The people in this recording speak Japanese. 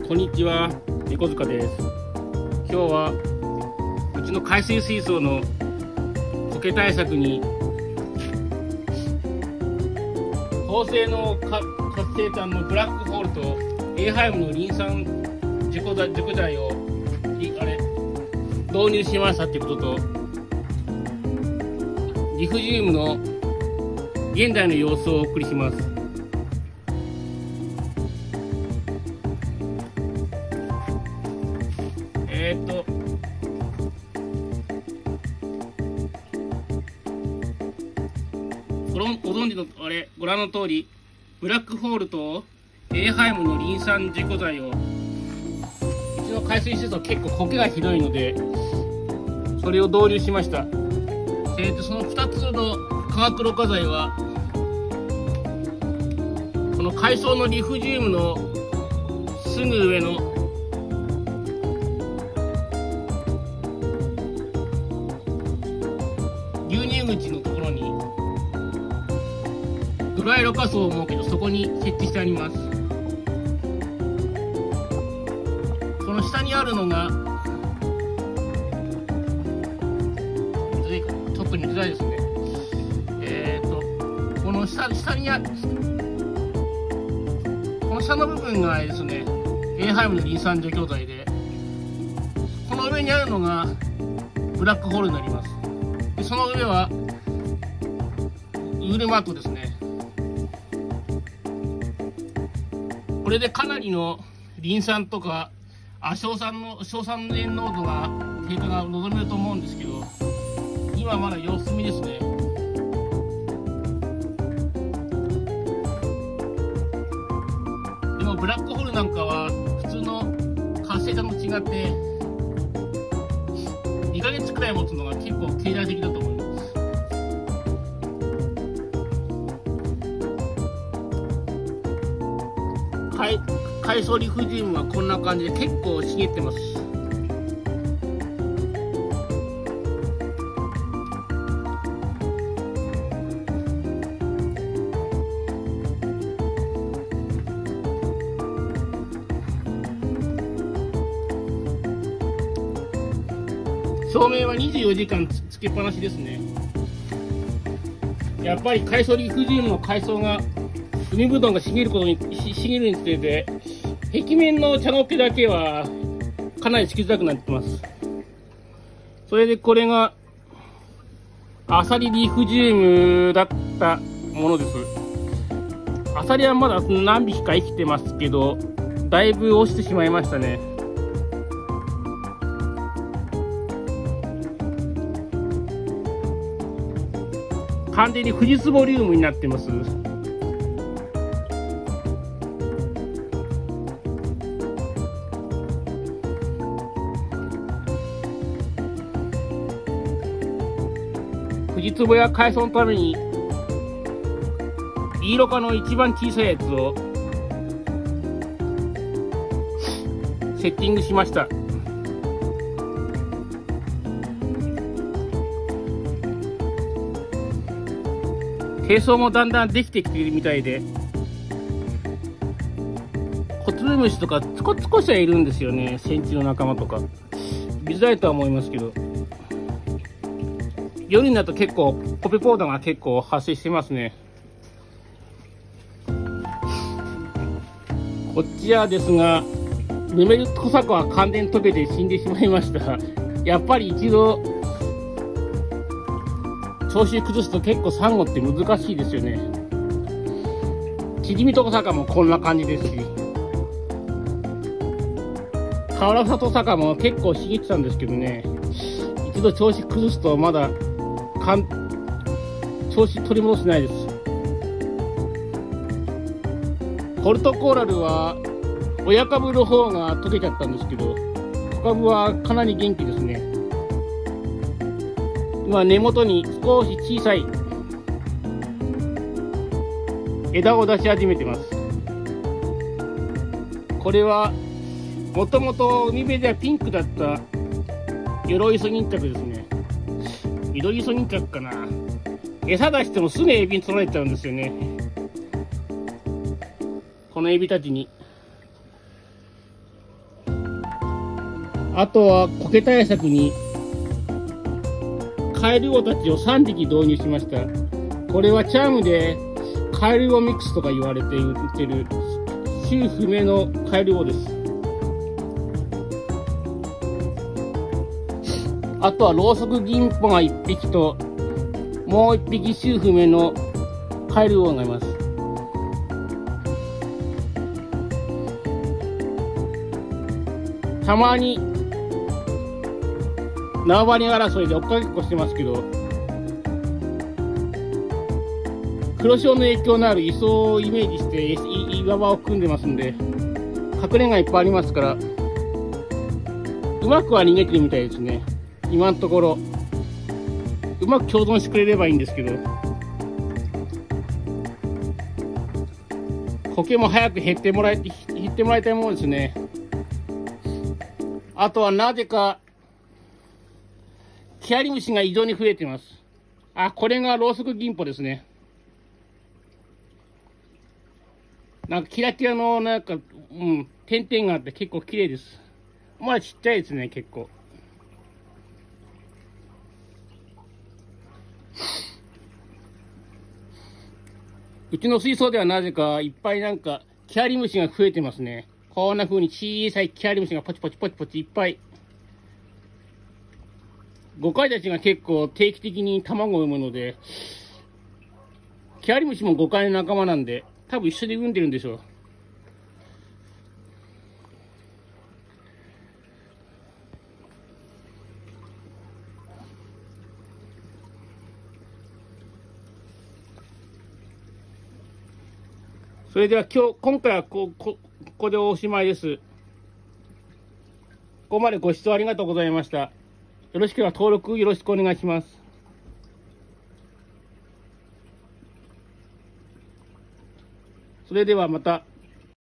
こんにちは、猫塚です。今日はうちの海水水槽の苔対策に高性能活性炭のブラックホールとエーハイムのリン酸除去剤を導入しましたっていうことと、リフジウムの現在の様子をお送りします。ご存知のご覧の通り、ブラックホールとエーハイムのリン酸除去剤を、うちの海水施設は結構苔がひどいので、それを導入しました。その2つの化学ろ過剤は、この海藻のリフジウムのすぐ上の流入口のところにドライろ過槽を設けて、そこに設置してあります。その下にあるのがちょっと見づらいですね。この下にこの下の部分がですね、エーハイムのリン酸除去剤で、この上にあるのがブラックホールになります。でその上はウールマットですね。これでかなりのリン酸とか硝酸塩濃度が低下が望めると思うんですけど、今まだ様子見ですね。でもブラックホールなんかは普通の活性炭と違って2ヶ月くらい持つのが結構経済的だと思います。海藻リフジウムはこんな感じで結構茂ってます。照明は24時間つけっぱなしですね。やっぱり海藻リフジウムの海藻が海ぶどうが茂るにつれて、壁面の茶の毛だけはかなりつきづらくなってます。それでこれがアサリリフジウムだったものです。アサリはまだ何匹か生きてますけど、だいぶ落ちてしまいましたね。完全にフジツボリウムになってます。フジツボや海藻のためにイイロ科の一番小さいやつをセッティングしました。低層もだんだんできてきているみたいで、コツメムシとか少しはいるんですよね。センチの仲間とか見づらいとは思いますけど、夜になると結構コペポーダーが結構発生してますね。こっちはですが、ヌメルトサコは完全に溶けて死んでしまいました。やっぱり一度調子崩すと結構サンゴって難しいですよね。チリミトサカもこんな感じですし、カワラサトサカも結構茂ってたんですけどね、一度調子崩すとまだ調子取り戻せないです。ポルトコーラルは親株の方が溶けちゃったんですけど、子株はかなり元気ですね。今根元に少し小さい枝を出し始めてます。これはもともと海辺ではピンクだったヨロイソギンチャクですね。緑イソギンチャクかな。餌出してもすぐエビに取られちゃうんですよね。このエビたちに。 あとは苔対策にカエルウオたちを3匹導入しました。これはチャームでカエルウオミックスとか言われて売ってる種不明のカエルウオです。あとはロウソクギンポが1匹ともう1匹種不明のカエルウオがいます。たまに縄張り争いで追っかけっこしてますけど、黒潮の影響のある磯をイメージして岩場を組んでますんで、隠れがいっぱいありますから、うまくは逃げてるみたいですね。今のところうまく共存してくれればいいんですけど、苔も早く減ってもらいたいものですね。あとはなぜかキアリムシが異常に増えています。あ、これがロウソクギンポですね。なんかキラキラのなんか、点々があって結構綺麗です。まだちっちゃいですね、結構。うちの水槽ではなぜかいっぱいなんかキアリムシが増えてますね。こんな風に小さいキアリムシがポチポチポチポチいっぱい。ゴカイたちが結構定期的に卵を産むので、キアリムシもゴカイの仲間なんで、多分一緒に産んでるんでしょう。それでは今回はここでおしまいです。ここまでご視聴ありがとうございました。よろしければ登録よろしくお願いします。それではまた。